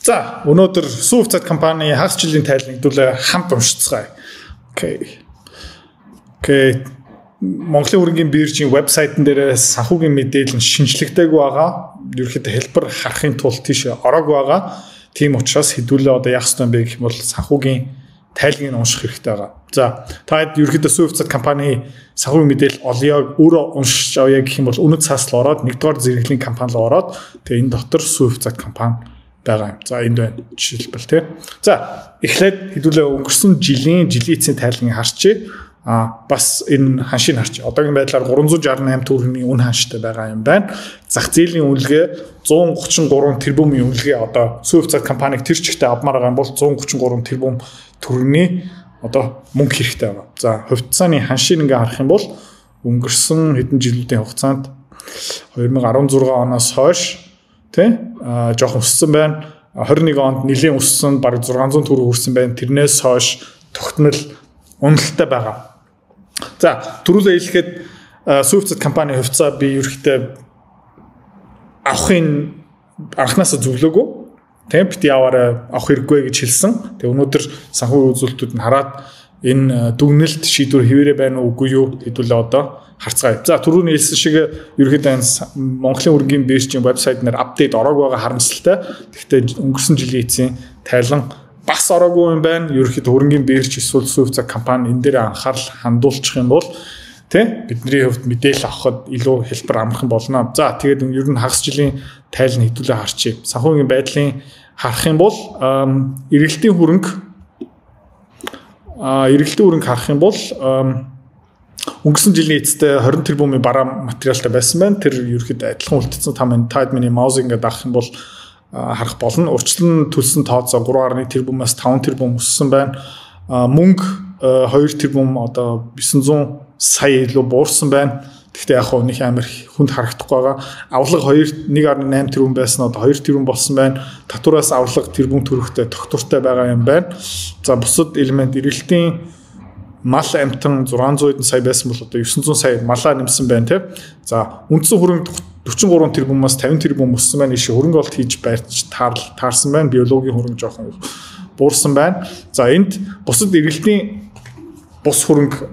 За, өнөөдөр сүү хувьцаат компани хагас жилийн тайлбарыг хэдүүлээ хамт уншицгаая. Окей. Монголын хөрөнгийн биржийн вебсайтн дээр санхүүгийн мэдээлэл шинжлэхтэйг байгаа. Ерөнхийдөө хэлбэр харахын тулд тийш ороог байгаа. Тийм учраас хэдүүлээ одоо яах ёстой юм бэ гэх юм бол санхүүгийн тайлбарыг унших хэрэгтэй байгаа. За, та ерөнхийдөө сүү хувьцаат компани санхүүгийн мэдээлэл олъё, өөрөө уншиж авъя гэх юм бол үнэт цааслал ороод нэгдүгээр зэрэглэлийн компани руу ороод тэгээ энэ дотор сүү хувьцаат компани байгаа юм. За энд байна жишээлбэл тий. За эхлээд хэдүүлээ өнгөрсөн жилийн эцсийн тайлбарыг харчээ. Бас энэ ханшийг харч. Одоогийн байдлаар 368 төгрөгийн үн ханштай байгаа юм байна. Зах зээлийн үнэлгээ 133 тэрбумын үнэлгээ одоо сүү хувьцаат компаниг тэр чигтээ авмаар байгаа юм бол 133 тэрбум төгрөгийн одоо мөнгө хэрэгтэй байгаа. За хувьцааны ханшийг ингээ харах юм бол өнгөрсөн хэдэн жилийн хугацаанд 2016 оноос хойш тий жоохон өссөн байна. 21 онд нэлийн өссөн бараг 600 төгрөг хүрсэн байна. Тэрнээс хойш тогтмол уналттай байгаа. За түрүүлээ хэлэхэд сүү хувьцаат компани хувьцаа би ерөөхдөө авахын анханасаа зөвлөөгүй. Тийм бит яваараа авах хэрэггүй гэж хэлсэн. Тэгээ өнөөдөр санхүүгийн үзүүлэлтүүд нь хараад энэ дүгнэлт шийдвэр хэвээрээ байна уугүй юу хэдүүлээ одоо харцгаая. За түрүүний хэлсэн шиг ерөөхдөө Монголын хөрөнгийн биржийн вебсайт дээр апдейт ороог байгаа харамсалтай. Гэхдээ өнгөрсөн жилийн эцсийн тайлан бас ороогүй юм байна. Ерөнхийдөө хөрөнгийн бирж эсвэл сүү хувьцаат компани энэ дээр анхаарал хандуулчих юм бол тий бидний хувьд мэдээлэл авахд илүү хэлбэр амархан болно. За тэгээд ер нь хагас жилийн тайлан хэдүүлээ харчээ. Санхүүгийн байдлын харах юм бол эргэлтийн хөрөнгө харах юм бол өнгөрсөн жилийн эцэстээ 20 тэрбумын бараа материалтай байсан байна. Тэр ерөнхийдөө адилхан үлдсэн таад миний маус ингээд авах юм бол харах болно. Урьдчилан төлсөн тооцоо 3.1 тэрбумаас 5 тэрбум өссөн байна. Мөнгө 2 тэрбум одоо 900 сая илүү буурсан байна. Гэхдээ яг хөө нэг амар хүнд харагдахгүй байгаа. Авлага 1.8 тэрбум байсан одоо 2 тэрбум болсон байна. Татвараас авлага тэрбум төгрөгтэй тогтвортой байгаа юм байна. За бусад элемент эргэлтийн мал амтан 600 сая байсан бол одоо 900 сая малаа нэмсэн байна тий. За үндсэн хөрөнгө 43 тэрбумаас 50 тэрбум өссөн байна. Ишээ хөрөнгө олт хийж барьж таарсан байна. Биологийн хөрөнгө жоохон буурсан байна. За энд бусад эргэлтийн бус хөрөнгө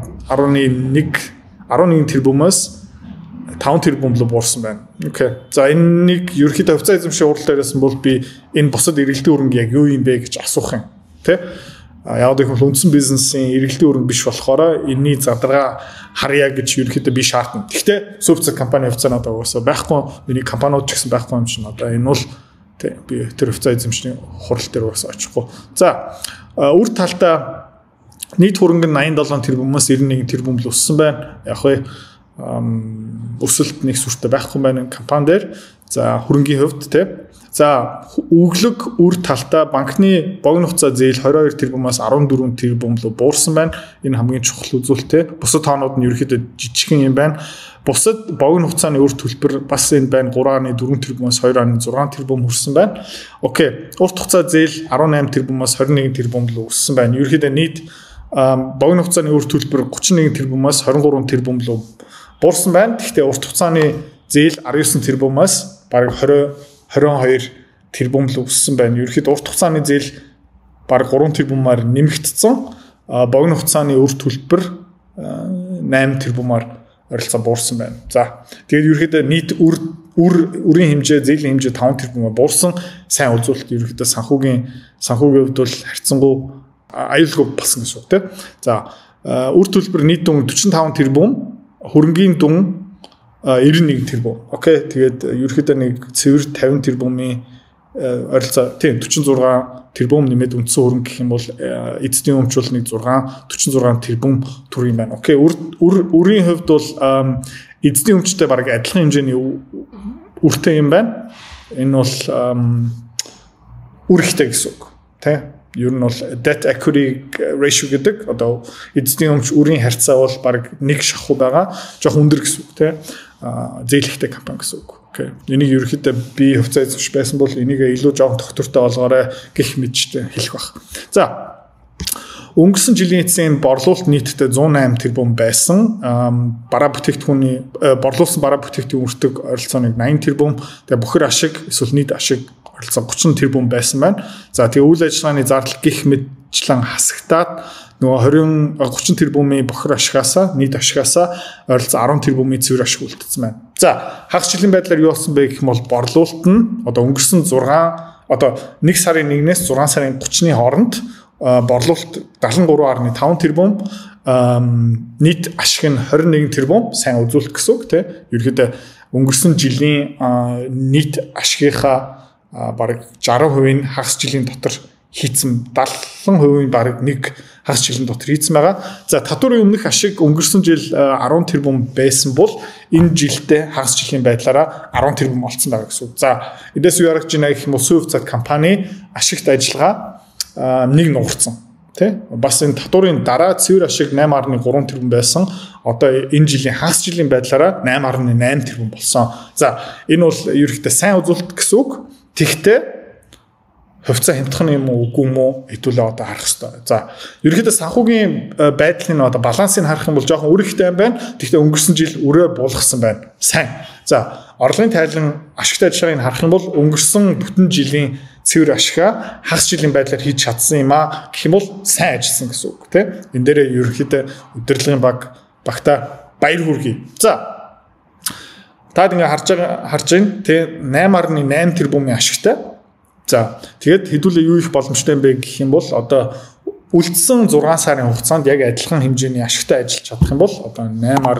11 тэрбумаас 5 тэрбум руу буурсан байна. Окей. За энэ нэг ерөнхийдөө хувьцаа эзэмших урал дээрээс бол би энэ бусад эргэлтийн хөрөнгө яг юу юм бэ гэж асуух юм. Тэ? Яг гэвэл үндсэн бизнесийн эргэлтийн хөрөнгө биш болохоор энэний задаргаа харьяа гэж ерөнхийдөө би шаардна. Гэхдээ сүү хувьцаат компани хувьцаанууд угаасаа байхгүй. Миний компаниуд ч гэсэн байхгүй юм чинь одоо энэ бол тий би тэр хувьцаа эзэмшний хурал дээр угаасаа очихгүй. За үр талдаа нийт хөрөнгө нь 87 тэрбумаас 91 тэрбум л өссөн байна. Яг хөө өсөлт нэг сүртэй байхгүй байна компани дээр. За хөрөнгийн хувьд тий. За өглөг үр талдаа банкны богино хугацаа зээл 22 тэрбумаас 14 тэрбум руу буурсан байна. Энэ хамгийн чухал үзүүлэлт. Бусад тоонууд нь ерөөхдөө жижигхэн юм байна. Бусад богино хугацааны үр төлбөр бас энэ байна 3.4 тэрбумаас 2.6 тэрбум хүрсэн байна. Окей. Урт хугацаа зээл 18 тэрбумаас 21 тэрбум руу өссөн байна. Ерөөхдөө нийт богино хугацааны үр төлбөр 31 тэрбумаас 23 тэрбум руу буурсан байна. Гэхдээ урт хугацааны зээл 19 тэрбумаас бараг 22 тэрбум л өссөн байна. Ерөнхийдөө урт хугацааны зээл бараг 3 тэрбумаар нэмэгдсэн. Богино хугацааны үр төлбөр 8 тэрбумаар ойролцоо буурсан байна. За тэгээд ерөнхийдөө нийт үрийн хэмжээ, зээлийн хэмжээ 5 тэрбумаар буурсан. Сайн үзүүлэлт ерөнхийдөө санхүүгийн хувьд бол харьцангуй аюулгүй болсон гэсэн үг тийм. За үр төлбөр нийт дүн 45 тэрбум, хөрөнгийн дүн 91 тэрбум. Окей. Тэгээд ерөөхдөө нэг цэвэр 50 тэрбумын ойролцоо тийм 46 тэрбум нэмээд үндсэн хөрөнгө гэх юм бол эзэдийн өмч бол нэг 46 тэрбум төгрөг юм байна. Окей. Үрийн хувьд бол эзэдийн өмчтэй бараг адилхан хэмжээний үртэй юм байна. Энэ бол үр ихтэй гэсэн үг. Тэ? Ер нь бол debt equity ratio гэдэг одоо эзэдийн өмч үрийн харьцаа бол бараг нэг шахуу байгаа. Жоох өндөр гэсэн үг тий. Зээлхтэй компани гэсэн үг. Окей. Энийг ерөөхдөө би хувьцаа эзэмшиж байсан бол энийг илүү жоох тогтвортой олгоорой гэх мэтчтэй хэлэх баг. За өнгөрсөн жилийн эцсийн борлуулалт нийтдээ 108 тэрбум байсан. Бараа бүтээгдэхүүний борлуулсан бараа бүтээгдэхүүн өртөг ойролцооныг 80 тэрбум, тэгээ бохир ашиг эсвэл нийт ашиг ойролцоо 30 тэрбум байсан байна. За тэгээ үйл ажиллагааны зардал гих мэтчлэн хасагтаад нөгөө 30 тэрбумын бохир ашигасаа нийт ашигасаа ойролцоо 10 тэрбумын цэвэр ашиг үлдсэн байна. За хагас жилийн байдлаар юу болсон бэ гэх юм бол борлуулалт нь одоо өнгөрсөн 1 сарын 1-ээс 6 сарын 30-ны хооронд борлуулалт 73.5 тэрбум, нийт ашиг нь 21 тэрбум сайн үзүүлэх гэсэн үг тийм. Ерөнхийдөө өнгөрсөн жилийн нийт ашигынхаа бараг 60% нь хагас жилийн дотор хийцэн, 70% бараг нэг хагас жилийн дотор хийцэн байгаа. За татварын өмнөх ашиг өнгөрсөн жил 10 тэрбум байсан бол энэ жилдээ хагас жилийн байдлаараа 10 тэрбум олцсон байгаа гэсэн үг. За эндээс юу ярих гэж байна гэх юм бол сүү хувьцаат компани ашигт ажиллагаа нэг нугарсан. Тэ? Бас энэ татварын дараа цэвэр ашиг 8.3 тэрбум байсан. Одоо энэ жилийн хагас жилийн байдлаараа 8.8 тэрбум болсон. За энэ бол ерөнхийдөө сайн үзүүлэлт гэсэн үг. Тэгтээ хувьцаа хямдхан юм уу үгүй юм уу хэдүүлээ одоо харах хэрэгтэй. За ерөнхийдөө санхүүгийн байдлын одоо балансыг харах юм бол жоохон үр ихтэй юм байна. Тэгтээ өнгөрсөн жил өрөө буулгасан байна. Сайн. За орлогын тайлан ашигтай ажиллагааг харах юм бол өнгөрсөн бүтэн жилийн цэвэр ашигаа хагас жилийн байдлаар хийж чадсан юм аа гэх юм бол сайн ажилласан гэсэн үг тийм. Энэ дээрээ ерөнхийдөө удирдлагын багта баяр хүргэе. За таад ингээ харж байна тийм 8.8 тэрбумын ашигтай. За тэгээд хэдүүлээ юу их боломжтой юм бэ гэх юм бол одоо үлдсэн 6 сарын хугацаанд яг адилхан хэмжээний ашигтай ажиллаж чадах юм бол одоо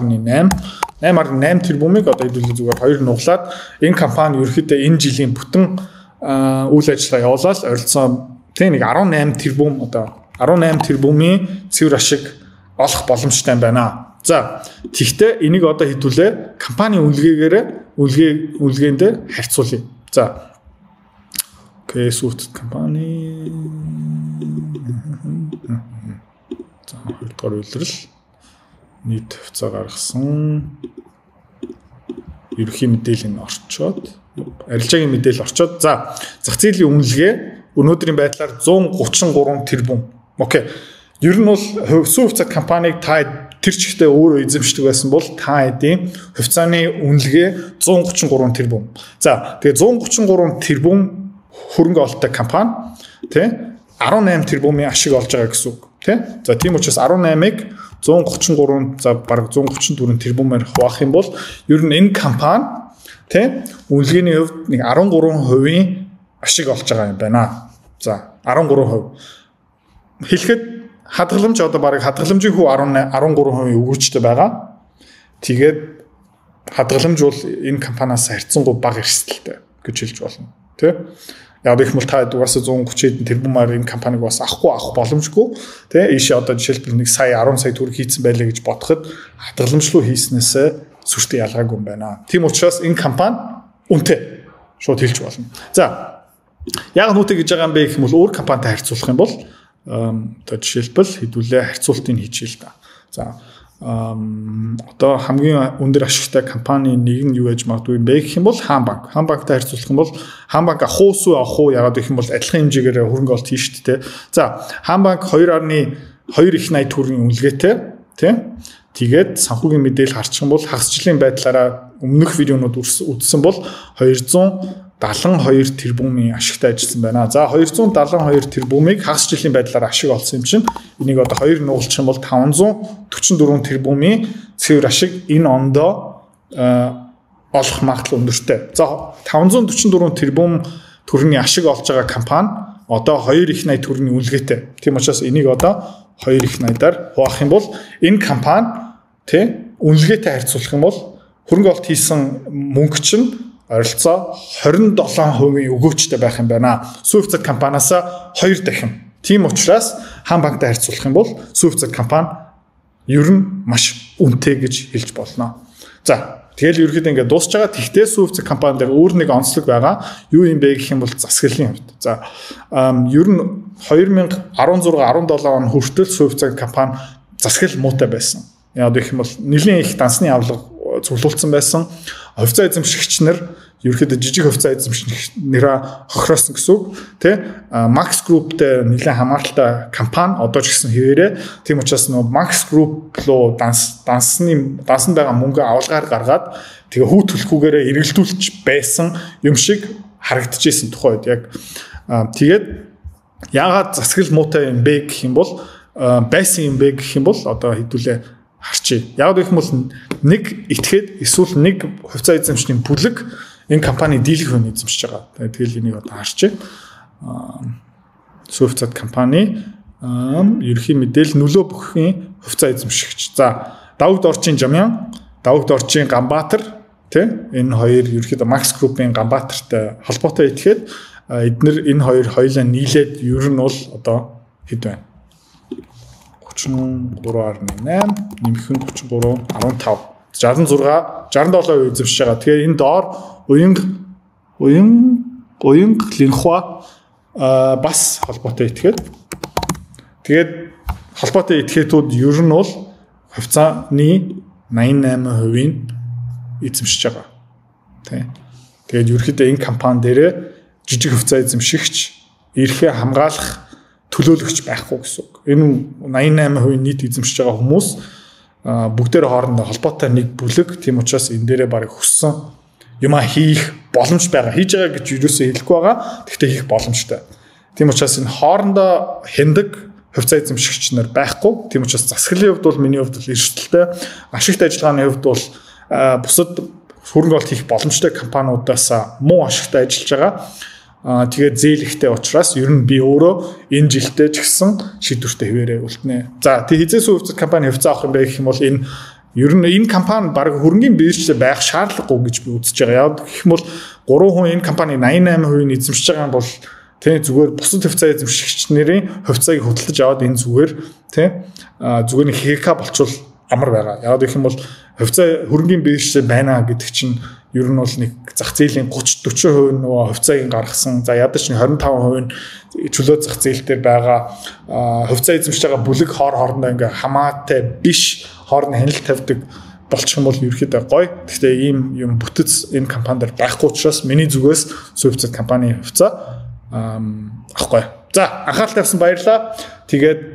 8.8 тэрбумыг одоо хэдүүлээ зүгээр 2 нуглаад энэ компани ерөөхдөө энэ жилийн бүтэн үйл ажиллагаа явуулаад ойролцоо тийм нэг 18 тэрбум одоо 18 тэрбумын цэвэр ашиг олох боломжтой юм байна. За тэгтээ энийг одоо хэдүүлээ компани үлгээндээ харьцуулъя. За окей, сүүт компани за хоёрдугаар үйлрэл нийт хувьцаа гаргасан ерөнхий мэдээлэл нь орчоод арилжаагийн мэдээлэл орчоод за зах зээлийн үнэлгээ өнөөдрийн байдлаар 133 тэрбум. Окей. Ер нь бол сүү хувьцаа компаниг та тэр чигтээ өөрөө эзэмшдэг байсан бол та эдийн хувьцааны үнэлгээ 133 тэрбум. За тэгээ 133 тэрбум хөрөнгө оолттой компани тий 18 тэрбумын ашиг олж байгаа гэсэн үг тий. За тийм учраас 18-ыг 133 за бараг 134 тэрбумаар хуваах юм бол ер нь энэ компани тий үнэлгээний хувьд нэг 13% ашиг олж байгаа юм байна. За 13%. Хэлэхэд хадгаламж одоо бараг хадгаламжийн хүү 13% өгөөжтэй байгаа. Тэгээд хадгаламж бол энэ компаниас харьцангуй бага эрсдэлтэй гэж хэлж болно тий. Яг их мэл та угаасаа 130 тэрбумаар энэ компаниг бас авах боломжгүй тий. Ийшээ одоо жишээлбэл 1 сая 10 сая төгрөг хийцэн байлаа гэж бодоход хадгаламжлуу хийснээсээ сүртэй ялгаагүй юм байна. Тийм учраас энэ компани үнэтэй шууд хэлж болно. За яг нүтэй гэж байгаа юм бэ гэх юм бол өөр компанитай харьцуулах юм бол одоо жишээлбэл хэдүүлээ харьцуултыг хийчихээ л да. За одоо хамгийн өндөр ашигтай компани нэг нь юу гэж магадгүй юм бэ гэх юм бол Хаан банк. Хаан банктай харьцуулах юм бол Хаан банк авах уу авах уу яагаад гэх юм бол адилхан хэмжээгээр хөрөнгө оолт хийн шүү дээ. За Хаан банк 2.2 их 80 төгрөгийн үнэлгээтэй тийм. Тэгээд санхүүгийн мэдээлэл харчих юм бол хагас жилийн байдлаараа өмнөх видеонууд үзсэн бол 272 тэрбумын ашигтай ажилласан байна. За 272 тэрбумыг хагас жилийн байдлаар ашиг олсон юм чинь энийг одоо 2 нугалчих юм бол 544 тэрбумын цэвэр ашиг энэ ондоо олох магадлал өндөртэй. За 544 тэрбум төгрөгийн ашиг олж байгаа компани одоо 2 их 80 төгрөгийн үнэлгээтэй. Тийм учраас энийг одоо 2 их 80-аар хуваах юм бол энэ компани тий үнэлгээтэй харьцуулах юм бол хөрөнгө оолт хийсэн мөнгө чинь ойролцоо 27% өгөөжтэй байх юм байна. Сүү хувьцат компаниасаа 2 дахин. Тийм учраас Хаан банктай харьцуулах юм бол сүү хувьцат компани ер нь маш үнэтэй гэж хэлж болно. За тэгэл ерөөхдөө ингээд дуусч байгаа. Тэгтээ сүү хувьцат компани дээр өөр нэг онцлог байгаа. Юу юм бэ гэх юм бол засаглалын хувьд. За ер нь 2016 17 он хүртэл сүү хувьцат компани засаглал муутай байсан. Яг гэх юм бол нэлийн их дансны авлага цуглуулсан байсан. Хувьцаа эзэмшигч нар ерөөхдөө жижиг хувьцаа эзэмшигч нэрээ хохироосон гэсэн үг тий Max Group-тэй нэлээд хамааралтай компани одоо ч гэсэн хэвээрээ тийм учраас нөгөө Max Group руу дансан байгаа мөнгө авалгаар гаргаад тэгээ хүү төлөхгүйгээр эргэлдүүлж байсан юм шиг харагдчихсэн тухай үед яг тэгээд яагаад засаглал муутай юм бэ гэх юм бол байсан юм бэ гэх юм бол одоо хэдүүлээ харчий. Яг гэх юм бол нэг этгээд эсвэл нэг хувьцаа эзэмшний бүлэг энэ компани дийлэх хүн эзэмшиж байгаа. Тэгэл энийг одоо харчий. Хувьцаат компани ерөнхий мэдээлэл нөлөө бүхний хувьцаа эзэмшигч. За, Давагд Орчин Жамян, Давагд Орчин Ганбаатар тий энэ хоёр ерөнхийдөө Max Group-ийн Ганбаатартай холбоотой этгээд эдгээр энэ хоёр хоёулаа нийлээд ер нь бол одоо хэд байна? 33.8 нэмэх нь 33.15 66 67% эзэмшиж байгаа. Тэгэхээр энэ доор уянг линхва бас холбоотой этгээд тэгээд холбоотой этгээдүүд ер нь бол хувьцааны 88%-ийг эзэмшиж байгаа. Тэгээд ерөнхийдөө энэ компани дээрээ жижиг хувьцаа эзэмшигч эрхээ хамгаалах төлөөлөгч байхгүй гэсэн үг. Энэ 88% нийт эзэмшиж байгаа хүмүүс бүгдээр хоорондоо холбоотой нэг бүлэг. Тийм учраас энэ дээрээ баг хүссэн юма хийх боломж байгаа. Хийж байгаа гэж юусоо хэлэхгүй байгаа. Гэхдээ хийх боломжтой. Тийм учраас энэ хоорондоо хяндаг хувьцаа эзэмшигч нар байхгүй. Тийм учраас засаглалын хувьд бол миний хувьд бол эрсдэлтэй. Ашигт ажиллагааны хувьд бол бусад хөрөнгө оруулалт хийх боломжтой компаниудаас муу ашигтай ажиллаж байгаа. Тэгээд зээлхтэй учраас ер нь би өөрөө энэ жилдээ ч гэсэн шийдвэртэй хэвээрээ үлднэ. За тэг хизээс хувьцат компани хувьцаа авах юм бэ гэх юм бол энэ ер нь энэ компани баг хөрөнгөний биржтэй байх шаардлагагүй гэж би үзэж байгаа. Яг гэх юм бол 3 хүн энэ компани 88% эзэмшиж байгаа юм бол тэ зүгээр бусад хувьцаа эзэмшигч нарын хувьцааг хөдөлж аваад энэ зүгээр тэ зүгээр нэг ХК болчвол амар байгаа. Яг гэх юм бол хувьцаа хөрөнгөний биржтэй байна гэдэг чинь ер нь бол нэг зах зээлийн 30-40% нөгөө хувьцааг гаргасан. За ядаж нэг 25% чөлөө зах зээл дээр байгаа хувьцаа эзэмшиж байгаа бүлэг хоорондоо ингээ хамаатай биш хооронд хяналт тавьдаг болчих юм бол ерөөхдөө гоё. Гэхдээ ийм юм бүтэц энэ компанид байхгүй учраас миний зүгээс хувьцат компани хувьцаа авахгүй. За анхаарал тавьсан баярлалаа. Тэгээд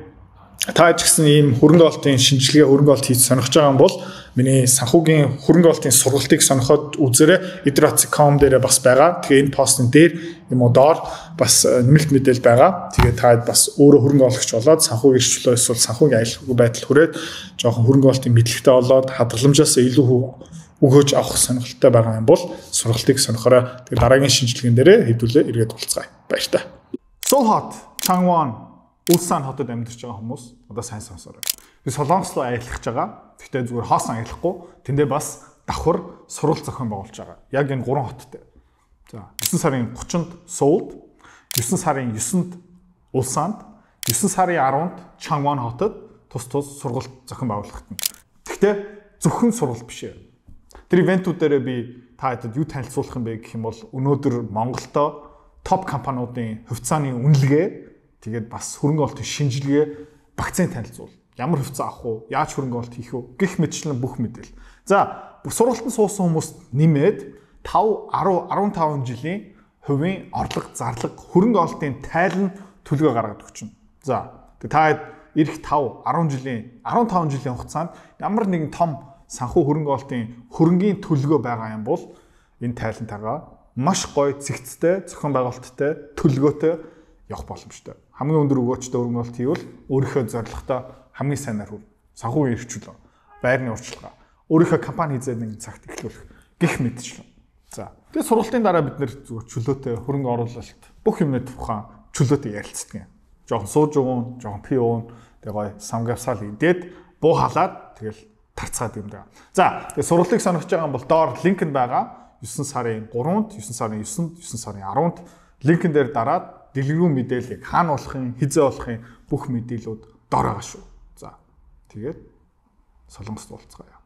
та ч гэсэн ийм хөрөнгө оруулалтын шинжилгээ хөрөнгө оруулалт хийж сонирхож байгаа юм бол миний санхүүгийн хөрөнгө оруулалтын сургалтыг сонирхоод үзээрэй. Idrots.com дээр бас байгаа. Тэгээ энэ постын дээр юм уу доор бас нэмэлт мэдээлэл байгаа. Тэгээ та бас өөрөө хөрөнгө оруулагч болоод санхүүгийн эрхчлөө эсвэл санхүүгийн аюулгүй байдал хүрээд жоохон хөрөнгө оруулалтын мэдлэгтэй болоод хадгаламжаас илүү өгөөж авах сонирхолтой байгаа юм бол сургалтыг сонирхорой. Тэгээ дараагийн шинжилгээнд дээрээ хэдүүлээ эргээд уулзгаая. Баярлалаа. So hot Changwon Улсан хотод амьдарч байгаа хүмүүс одоо сайн сонсоорой. Би Солонгос руу аялах байгаа. Гэхдээ зүгээр хоосон аялахгүй. Тэндээ бас давхар сурвалж зохион байгуулж байгаа. Яг энэ 3 хоттой. За 9 сарын 30-нд Соулд, 9 сарын 9-нд Улсанд, 9 сарын 10-нд Чангвон хотод тус сургалт зохион байгуулагдана. Гэхдээ зөвхөн сургалт биш ээ. Тэр ивентүүдээр би та хэдэд юу танилцуулах юм бэ гэх юм бол өнөөдөр Монголдо топ компаниудын хувьцааны үнэлгээ тэгээд бас хөрөнгө оруулалтын шинжилгээ вакцины танилцуул. Ямар хувьцаа авах уу? Яаж хөрөнгө оруулалт хийх үү? Гэх мэтчлэн бүх мэдээлэл. За, сургалтанд суусан хүмүүст нэмээд 5, 10, 15 жилийн хувийн орлого, зарлага, хөрөнгө оруулалтын тайлан төлөвөө гаргаад өгч байна. За, та ирэх 5, 10 жилийн, 15 жилийн хугацаанд ямар нэгэн том санхүү хөрөнгө оруулалтын хөрөнгийн төлөвөө байгаа юм бол энэ тайлантайгаа маш гоё цэгцтэй, зохион байгуулалттай, төлөвлөгөөтэй явах боломжтой. Хамгийн өндөр өгөөчтэй хөрөнгө оруулалт хийвэл өөрийнхөө зорилготой хамгийн сайнаар хүрнэ. Санхүүгийн эрхчлөө, байрны урьдчилгаа, өөрийнхөө компани хийзээ нэг цагт эхлүүлэх гэх мэтчлэн. За, тэгээд сургалтын дараа бид нэр зүгээр чөлөөтэй хөрөнгө оруулалт бүх юмны тухай чөлөөтэй ярилцдаг юм. Жохон сууж уун, жохон пи уун, тэгээд гоё самгавсаал идээд буу халаад тэгэл тарцгаад юм даа. За, тэгээд сургалтыг сонирхож байгаа юм бол доор линкэнд байгаа 9 сарын 3-нд, 9 сарын 9-нд, 9 сарын 10-нд линкэн дээр дараад дэлгэрэнгүй мэдээллийг хаана болохын, хизээ болохын бүх мэдээллүүд доор байгаа шүү. За, тэгээд Солонгост уулзгаая.